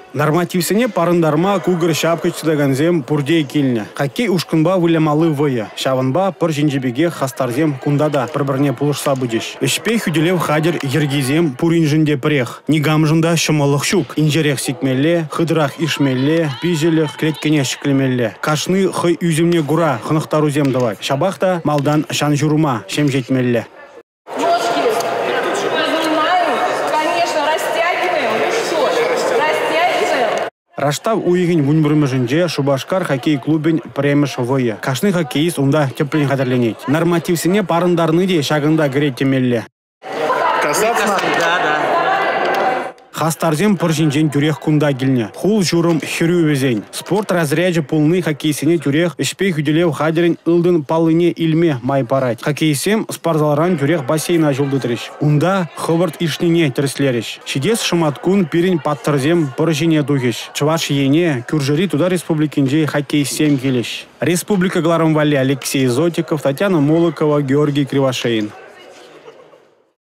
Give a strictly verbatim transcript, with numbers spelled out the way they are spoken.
Нормативсене парындарма кугыр шапкы чыдаганзем пурдей келіне. Хоккей ушкынба вылемалы выя. Шавынба пыр жинжебеге хастарзем кундада бір-бірне пулышса будеш. Ішпей хүделев хадер ергизем пуринжінде прех. Нигамжында шымылық шук. Инжерех сикмелле, хыдырах ишмелле, пижелех клеткене шіклемелле. Кашны хый үзімне гура хынықтару зем давай. Шабахта малдан шан журума шем жетмелле. Раштав уйгин вунбрымыжынже Шубашкар хоккей клубын премеш войы. Кашны хоккеист унда теплен хатырленет. Нормативсене парындарны де шагында гірет темелле. Касапна? Да, да. Хастарзем пыржинжен тюрех кунда гильне. Хул журым хирю везень. Спорт разряжы полны хоккейсене тюрех ішпей хүделев хадерин ылдын палыне илме май парать. Хоккейсем спортзалран тюрех бассейна жолды треш. Унда хыбырт ишнине тірслереш. Шидес шыматкун пирин паттырзем пыржине дугеш. Чываш ене кюржери туда республикинже хоккейсем келеш. Республика Гларом Валли Алексей Зотиков, Татьяна Молокова, Георгий Кривошеин.